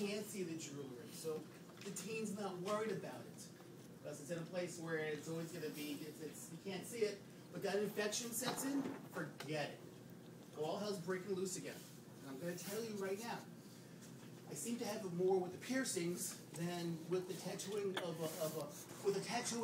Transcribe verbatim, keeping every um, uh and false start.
can't see the jewelry. So the teen's not worried about it. Because it's in a place where it's always going to be, it's, it's, you can't see it. But that infection sets in, forget it. All hell's breaking loose again. And I'm going to tell you right now, I seem to have more with the piercings than with the tattooing of a, of a with a tattoo